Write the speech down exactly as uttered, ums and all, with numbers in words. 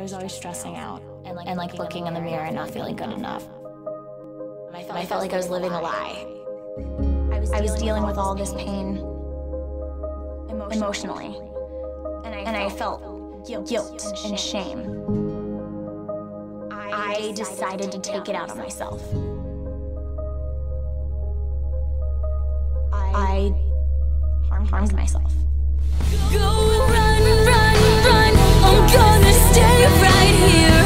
was always stressing out and like, and, like looking in the mirror and not feeling good enough. And I felt like I was living a lie. I was dealing with all this pain emotionally, and I felt guilt and shame. I decided to take it out on myself. I harmed myself. Go run, run, run, I'm gonna stay right here.